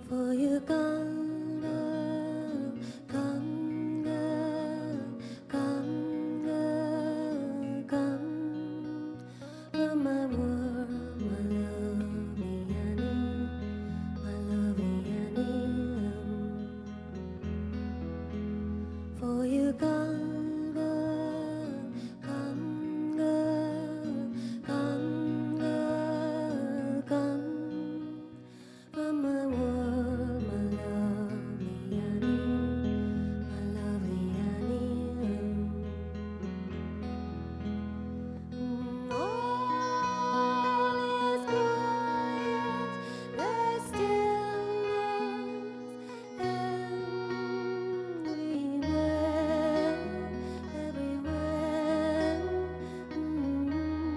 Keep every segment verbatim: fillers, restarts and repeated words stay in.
For you gone, girl, gone, girl, gone, girl, gone from my world, my lovely Annie, my lovely Annie. For you gone, girl, gone, girl, gone, girl, gone from my world, my lovely Annie, my lovely Annie. Mm, all is quiet, there's stillness everywhere, everywhere. Mm.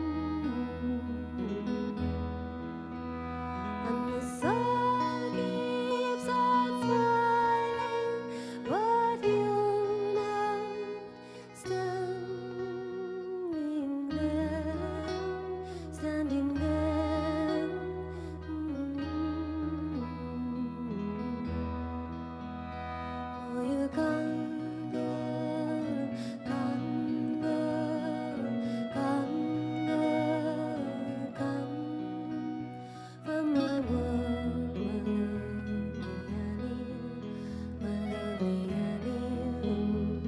And the sun keeps on smiling, but you're not standing there, standing there. Mm. For you gone, girl, gone, girl, gone, girl, gone from my world, my lovely Annie, my lovely Annie.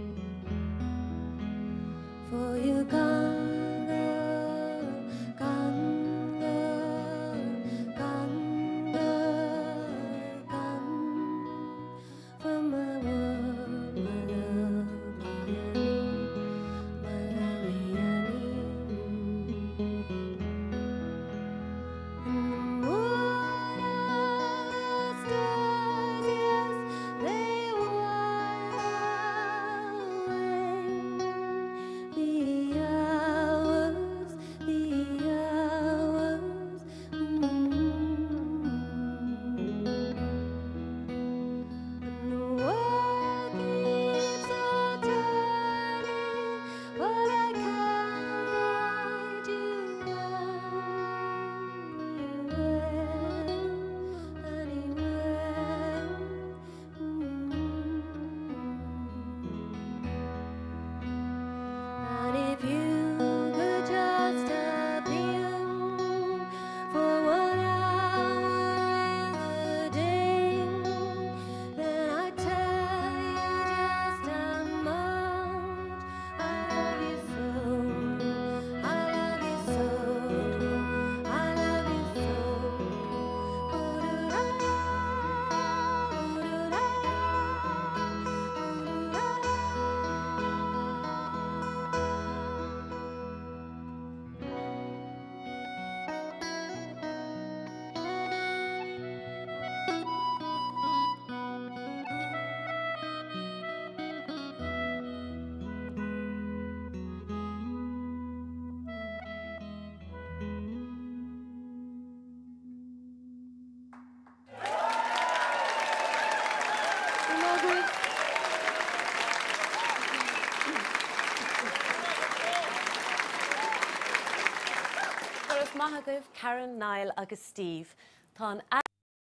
For you gone, girl, gone, girl, gone, girl, gone from my world, my lovely Annie, my lovely Annie. And the moon and the stars, yes, they while away the hours, the hours. Mm. And the world keeps on turning, but I can't find you anywhere, anywhere. Mm. And if you could just appear for one hour in the day, then I'd tell you just how much I love you so. I love you so. I love you so. Ooh-doo-da, ooh-doo-da, Margaret. Thuras maithagah Karen, Niall agus Steve. Tá